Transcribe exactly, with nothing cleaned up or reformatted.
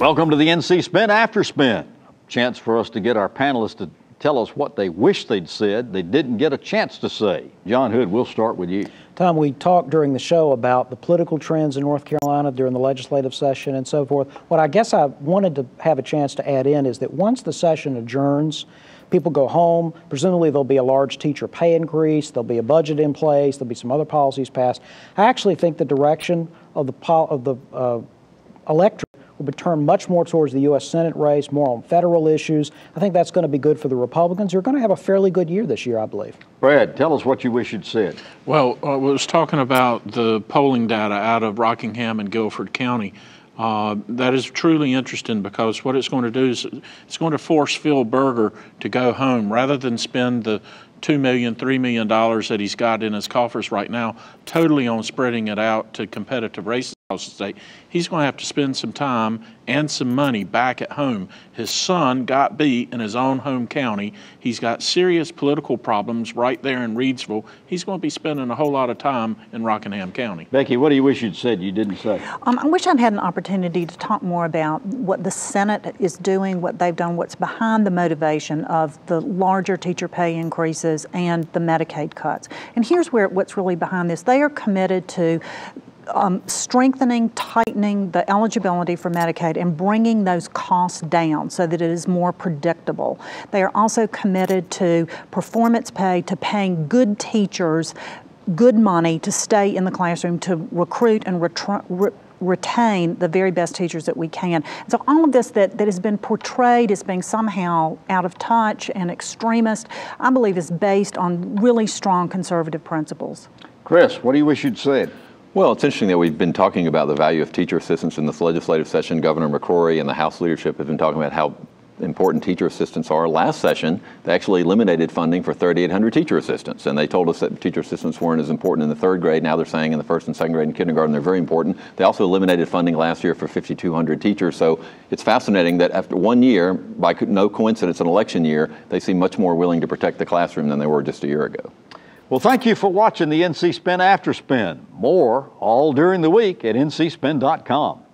Welcome to the N C Spin After Spin. Chance for us to get our panelists to tell us what they wish they'd said they didn't get a chance to say. John Hood, we'll start with you. Tom, we talked during the show about the political trends in North Carolina during the legislative session and so forth. What I guess I wanted to have a chance to add in is that once the session adjourns, people go home. Presumably there'll be a large teacher pay increase. There'll be a budget in place. There'll be some other policies passed. I actually think the direction of the, pol of the uh, electorate will be turned much more towards the U S Senate race, more on federal issues. I think that's going to be good for the Republicans. You're going to have a fairly good year this year, I believe. Brad, tell us what you wish you'd said. Well, I was talking about the polling data out of Rockingham and Guilford County. Uh, that is truly interesting because what it's going to do is it's going to force Phil Berger to go home rather than spend the two million dollars, three million dollars that he's got in his coffers right now totally on spreading it out to competitive races across the state. He's going to have to spend some time and some money back at home. His son got beat in his own home county. He's got serious political problems right there in Reidsville. He's going to be spending a whole lot of time in Rockingham County. Becky, what do you wish you'd said you didn't say? Um, I wish I'd had an opportunity to talk more about what the Senate is doing, what they've done, what's behind the motivation of the larger teacher pay increases and the Medicaid cuts. And here's where what's really behind this. They are committed to Um, strengthening, tightening the eligibility for Medicaid and bringing those costs down so that it is more predictable. They are also committed to performance pay, to paying good teachers good money to stay in the classroom, to recruit and re retain the very best teachers that we can. And so all of this that, that has been portrayed as being somehow out of touch and extremist, I believe is based on really strong conservative principles. Chris, what do you wish you'd said? Well, it's interesting that we've been talking about the value of teacher assistants in this legislative session. Governor McCrory and the House leadership have been talking about how important teacher assistants are. Last session, they actually eliminated funding for thirty-eight hundred teacher assistants, and they told us that teacher assistants weren't as important in the third grade. Now they're saying in the first and second grade and kindergarten they're very important. They also eliminated funding last year for fifty-two hundred teachers, so it's fascinating that after one year, by no coincidence an election year, they seem much more willing to protect the classroom than they were just a year ago. Well, thank you for watching the N C Spin After Spin. More all during the week at N C spin dot com.